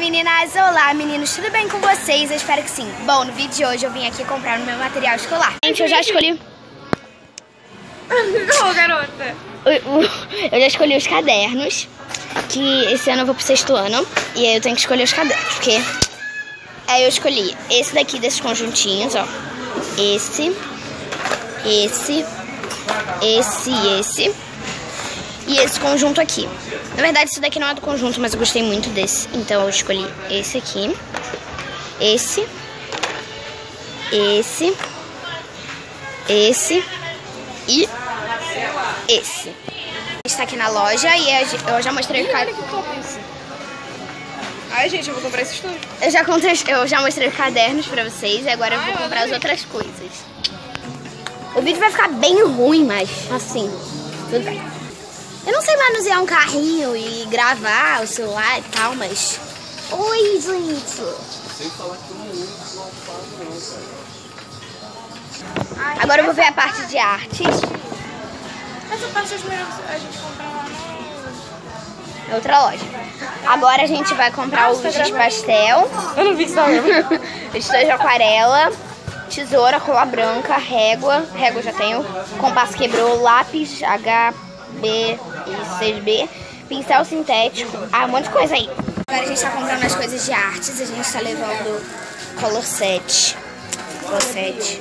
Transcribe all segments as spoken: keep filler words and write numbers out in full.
meninas! Olá meninos, tudo bem com vocês? Eu espero que sim. Bom, no vídeo de hoje eu vim aqui comprar o meu material escolar. Gente, eu já escolhi... Não, garota! Eu já escolhi os cadernos, que esse ano eu vou pro sexto ano. E aí eu tenho que escolher os cadernos, porque... Aí eu escolhi esse daqui, desses conjuntinhos, ó. Esse, esse, esse e esse. E esse conjunto aqui. Na verdade, esse daqui não é do conjunto, mas eu gostei muito desse. Então eu escolhi esse aqui, esse, esse, esse e esse. A gente tá aqui na loja e eu já mostrei o caderno. Ai, gente, eu vou comprar esses dois. Eu já, comprei, eu já mostrei os cadernos pra vocês e agora eu vou Ai, comprar as outras coisas. O vídeo vai ficar bem ruim, mas assim, tudo bem. Eu não sei manusear um carrinho e gravar o celular e tal, mas... Oi, gente! Sem falar que eu não uso, não faço não, cara. Agora eu vou ver a parte de artes. Essa parte é melhor a gente comprar lá na outra loja. Agora a gente vai comprar os de pastel. Eu não vi isso não. Estojos de aquarela, tesoura, cola branca, régua. Régua eu já tenho. Compasso quebrou, lápis, H B e seis B, pincel sintético, ah, um monte de coisa aí. Agora a gente tá comprando as coisas de artes, a gente tá levando color set, color set,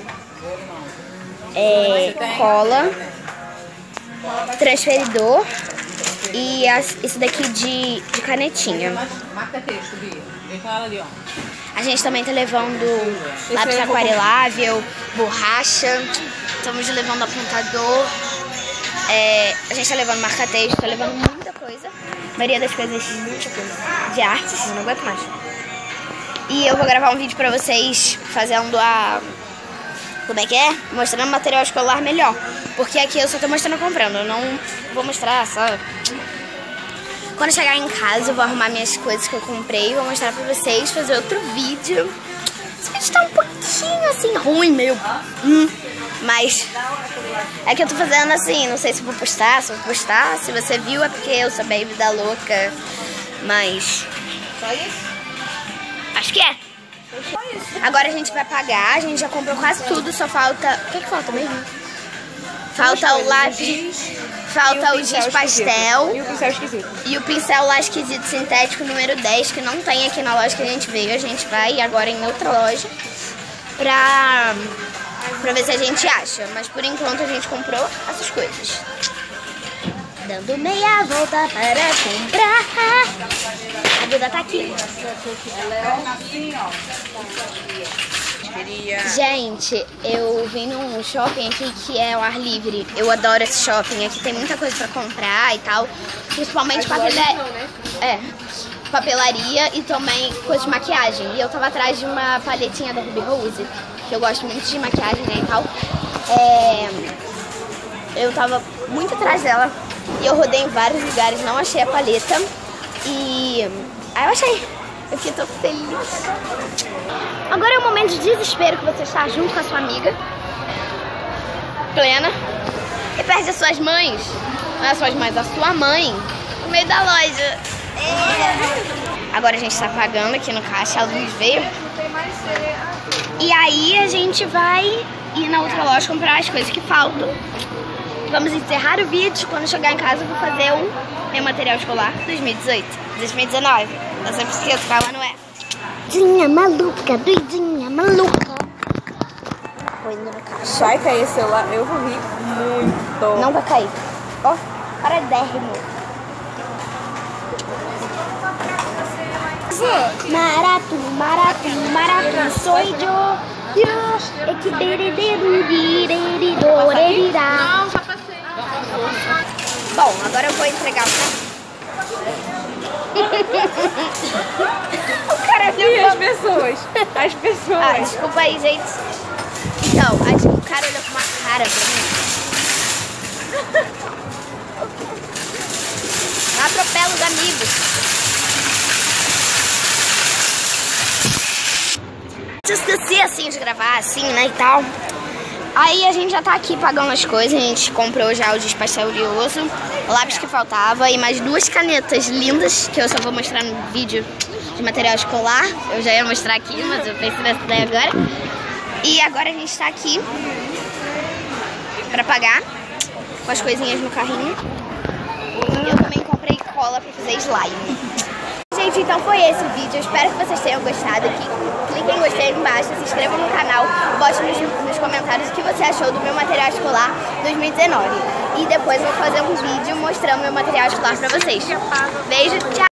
é, cola, transferidor e as, esse daqui de, de canetinha. Marca texto, Bia. Vem com ela ali, ó. A gente também tá levando lápis aquarelável, borracha, estamos levando apontador. É, a gente tá levando marca-texto, tá levando muita coisa. A maioria das coisas de artes, eu não aguento mais. E eu vou gravar um vídeo pra vocês fazendo a... Como é que é? Mostrando material escolar melhor. Porque aqui eu só tô mostrando comprando, eu não vou mostrar só... Quando eu chegar em casa eu vou arrumar minhas coisas que eu comprei, vou mostrar pra vocês, fazer outro vídeo. Esse vídeo tá um pouquinho assim ruim, meio... Hum. Mas é que eu tô fazendo assim, não sei se vou postar, se vou postar. Se você viu é porque eu sou bem vida louca. Mas... Só isso? Acho que é. Só isso. Agora a gente vai pagar, a gente já comprou quase tudo, só falta... O que que falta mesmo? Falta o lápis, falta o giz pastel. E o pincel esquisito. E o pincel lá esquisito sintético número dez, que não tem aqui na loja que a gente veio. A gente vai agora em outra loja pra... Pra ver se a gente acha, mas por enquanto a gente comprou essas coisas. Dando meia volta para comprar. A Duda tá aqui. Gente, eu vim num shopping aqui que é ao ar livre. Eu adoro esse shopping, aqui tem muita coisa pra comprar e tal. Principalmente papelaria. É, papelaria e também coisa de maquiagem. E eu tava atrás de uma paletinha da Ruby Rose, que eu gosto muito de maquiagem, né, e tal. É, eu tava muito atrás dela e eu rodei em vários lugares, não achei a paleta. E aí eu achei. Eu fiquei tão feliz. Agora é o momento de desespero que você está junto com a sua amiga plena e perde as suas mães, não é as suas mães, a sua mãe no meio da loja. É. Agora a gente tá pagando aqui no caixa, a luz veio. E aí a gente vai ir na outra loja comprar as coisas que faltam. Vamos encerrar o vídeo. Quando chegar em casa eu vou fazer um meu material escolar dois mil e dezoito, dois mil e dezenove. Eu sempre esqueço qual ano é. Doidinha maluca, doidinha maluca. Põe no caixa. Vai cair esse celular, eu vou rir muito. Não vai cair. Ó, para dérrimo. Maratu, maratu, maratu, sou eu. É que Não, já passei. Bom, agora eu vou entregar pra... O cara viu E as pessoas? As pessoas. Ah, desculpa aí, gente. Então, acho que o cara olhou com uma cara pra mim. Não atropela os amigos. Eu esqueci assim de gravar, assim, né, e tal. Aí a gente já tá aqui pagando as coisas. A gente comprou já o giz pastel oleoso, o lápis que faltava e mais duas canetas lindas, que eu só vou mostrar no vídeo de material escolar. Eu já ia mostrar aqui, mas eu pensei nessa ideia agora. E agora a gente tá aqui pra pagar com as coisinhas no carrinho. E eu também comprei cola pra fazer slime. Gente, então foi esse o vídeo. Eu espero que vocês tenham gostado. Aqui, cliquem em gostei aí embaixo, se inscrevam no canal, bote nos, nos comentários o que você achou do meu material escolar dois mil e dezenove. E depois eu vou fazer um vídeo mostrando meu material escolar pra vocês. Beijo, tchau!